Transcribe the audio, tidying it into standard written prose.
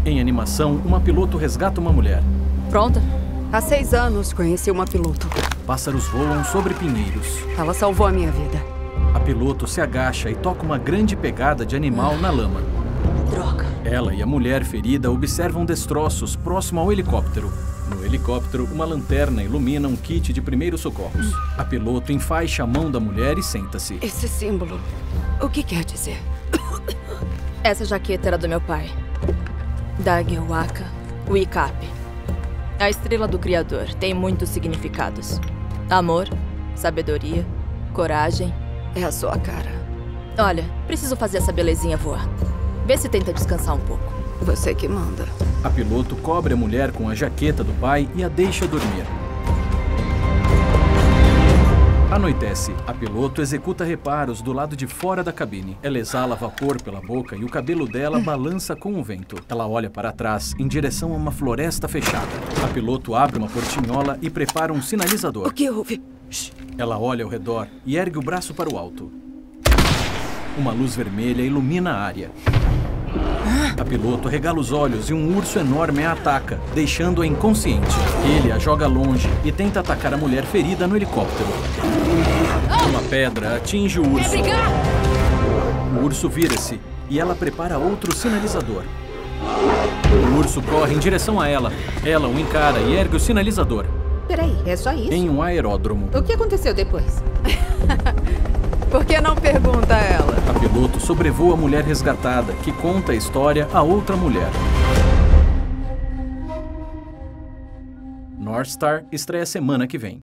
Em animação, uma piloto resgata uma mulher. Pronta? Há 6 anos conheci uma piloto. Pássaros voam sobre pinheiros. Ela salvou a minha vida. A piloto se agacha e toca uma grande pegada de animal na lama. Droga. Ela e a mulher ferida observam destroços próximo ao helicóptero. No helicóptero, uma lanterna ilumina um kit de primeiros socorros. A piloto enfaixa a mão da mulher e senta-se. Esse símbolo, o que quer dizer? Essa jaqueta era do meu pai. Dagger Waka Wicap. A estrela do Criador tem muitos significados. Amor, sabedoria, coragem. É a sua cara. Olha, preciso fazer essa belezinha voar. Vê se tenta descansar um pouco. Você que manda. A piloto cobre a mulher com a jaqueta do pai e a deixa dormir. Anoitece. A piloto executa reparos do lado de fora da cabine. Ela exala vapor pela boca e o cabelo dela balança com o vento. Ela olha para trás, em direção a uma floresta fechada. A piloto abre uma portinhola e prepara um sinalizador. O que houve? Ela olha ao redor e ergue o braço para o alto. Uma luz vermelha ilumina a área. A piloto regala os olhos e um urso enorme a ataca, deixando-a inconsciente. Ele a joga longe e tenta atacar a mulher ferida no helicóptero. Uma pedra atinge o urso. O urso vira-se e ela prepara outro sinalizador. O urso corre em direção a ela. Ela o encara e ergue o sinalizador. Peraí, é só isso? Em um aeródromo. O que aconteceu depois? Por que não pergunta a ela? A piloto sobrevoa a mulher resgatada, que conta a história a outra mulher. North Star estreia semana que vem.